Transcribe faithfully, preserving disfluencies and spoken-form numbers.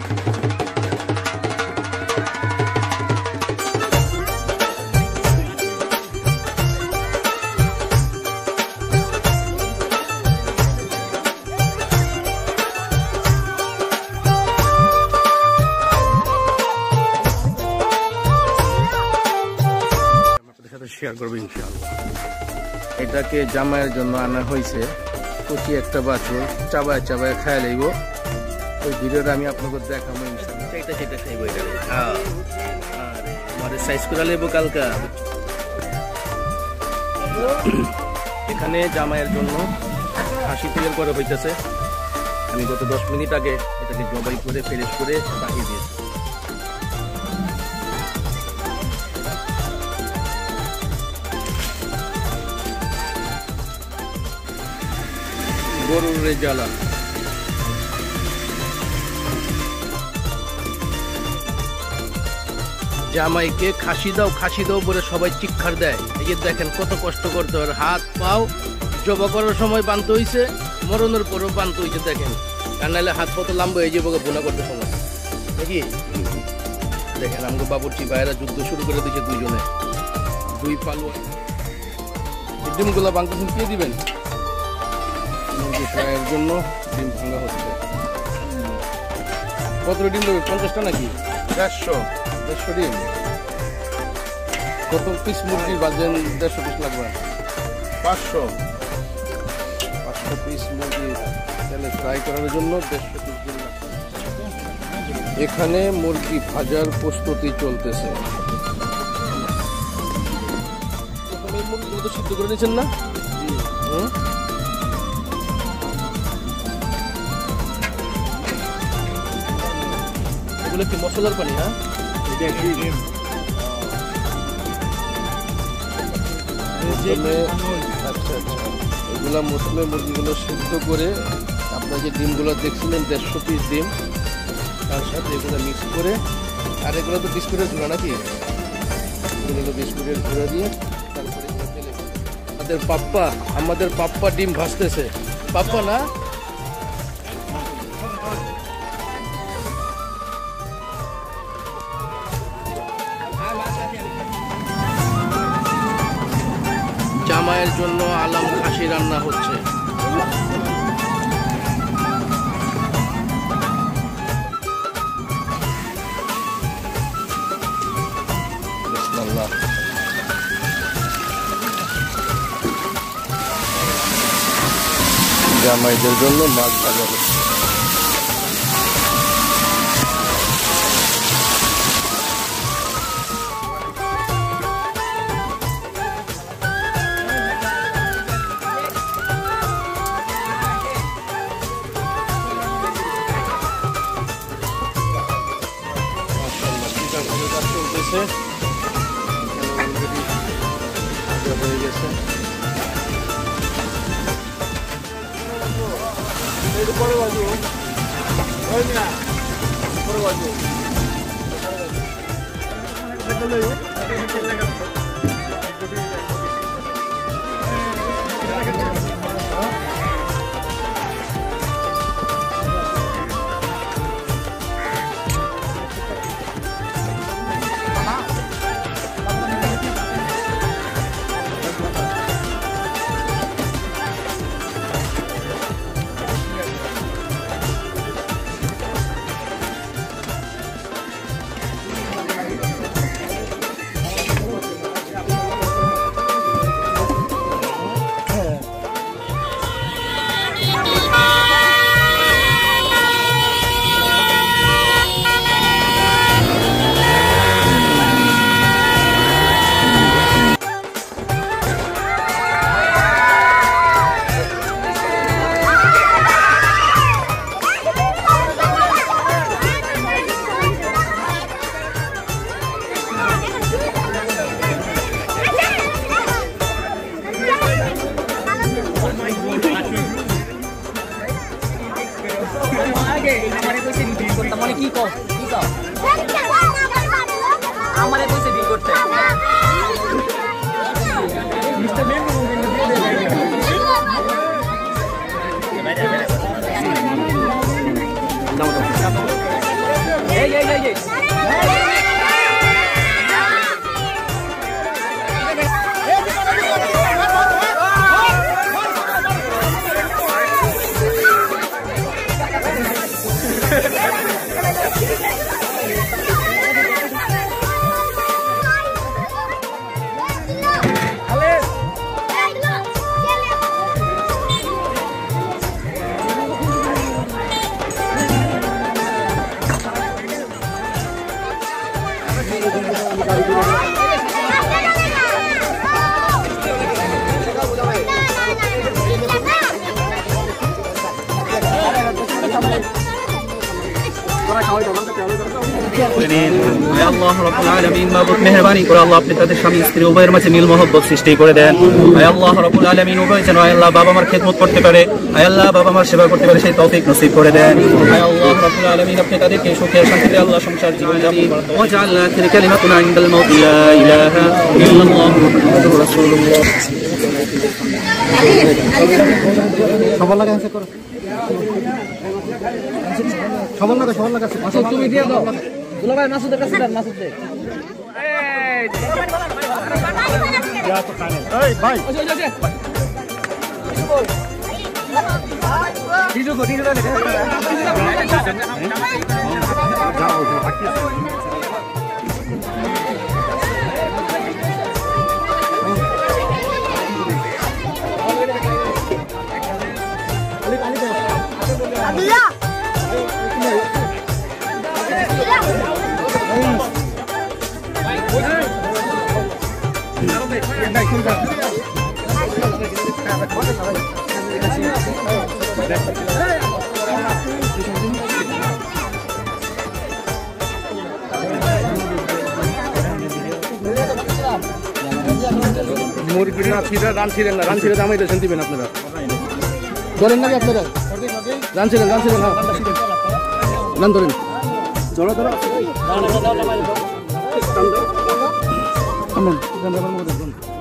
Share করবো ইনশাআল্লাহ। এটাকে জামাইয়ের জন্য আনা হয়েছে, কচি একটা বাছুর, চাবায় চাবায় খায় লইব। ওই ভিডিওটা আমি আপনাকে দেখাবো ইনশাআল্লাহ। এটা সেটা খাইব, এটা হ্যাঁ আরে সাইজ করে লইব কালকা। এখানে জামাইয়ের জন্য হাসি তৈরি করা হইতেছে। আমি গত দশ মিনিট আগে এটাকে জবাই করে ফ্রেশ করে রাখিয়ে দিয়েছি। গরুর রেজালা জামাইকে খাসি দাও খাসি দাও বলে সবাই চিৎকার দেয়। এই যে দেখেন কত কষ্ট করতে হয়, হাত পাও জবা করার সময় বানতে হইছে, মরণের পরও বানতে হইছে। দেখেন আর নাহলে হাত পত লাম্বা হয়ে যাবো বোনা করতে সময় নাকি। দেখেন আমাকে বাবুর্চি ভাইয়েরা যুদ্ধ শুরু করে দিয়েছে দুইজনে, দুই পালুয়া। ডিমগুলা বাংতেছেন কে দিবেন? এর জন্য ডিম ভাঙা হচ্ছে। কত ডিম দেবে? পঞ্চাশটা নাকি দেড়শো? দেড়শো ডিম। কত পিস মুরগি বাজেন? দেড়শো পিস লাগবে। পাঁচশো পাঁচশো পিস মুরগি তেলে ফ্রাই করার জন্য দেড়শো পিস ডিম লাগবে। এখানে মুরগি ভাজার প্রস্তুতি চলতেছে। প্রথমে মুরগিগুলো তো সিদ্ধ করে দিয়েছেন না? হুম, এগুলো কি মশলার পানি? হ্যাঁ আচ্ছা আচ্ছা, এগুলা মশলা মুরগিগুলো সিদ্ধ করে আপনার যে ডিমগুলো দেখছিলেন দেড়শো পিস ডিম, তার সাথে এগুলো মিক্স করে, আর এগুলো তো বিস্কুটের ঝুড়া নাকি, এগুলো বিস্কুটের ঝুড়া দিয়ে তারপরে তেলে। আমাদের পাপ্পা আমাদের পাপ্পা ডিম ভাজতেছে। পাপ্পা না, জামাইয়ের জন্য আলাম খাসি রান্না হচ্ছে। জামাইদের জন্য মাছ ভাজা হচ্ছে। হয়ে গেছে পরে বাজু না পরে বাজু আমারে কইছে ডিল করতে মিস্টার মেন দাও দাও আল্লাহ রাব্বুল আলামিন মাবুদ মেহেরবানি করে আল্লাহ আপনি তাদের স্বামী স্ত্রী উভয়ের মাঝে মিল মহব্বত সৃষ্টি করে দেন। আয় আল্লাহ রাব্বুল আলামিন উভয় যেন আয় আল্লাহ বাবা মার খেদমত করতে পারে, আয় আল্লাহ বাবা মার সেবা করতে পারে, সেই তৌফিক নসিব করে দেন। আয় আল্লাহ রাব্বুল আলামিন আপনি তাদেরকে সুখে শান্তিতে আল্লাহ সংসার জীবন যাপন করতে ওয়াজআলনা আখির কালিমাতুনা ইনদাল মাউত লা ইলাহা ইল্লাল্লাহ মুহাম্মাদুর রাসূলুল্লাহ। সবার লাগা আছে করো, সবার লাগা সবার লাগা আছে। মাসুদ তুমি দিয়ে দাও, দুলা ভাই মাসুদের কাছে দেন, মাসুদ দে। এই যা তো কানে এই ভাই ওই ওই ডিজো গো ডিজো দে যাও বাকি আদিয়া মুরগি না ছিঁড়া রান ছিঁড়েন না, রান ছিঁড়ে দামাই দেন দিবেন আপনারা, ধরেন নাকি আপনারা রান ছিঁড়েন, রান ছিঁড়েন, হ্যাঁ রান ধরেন, ধরো ধরো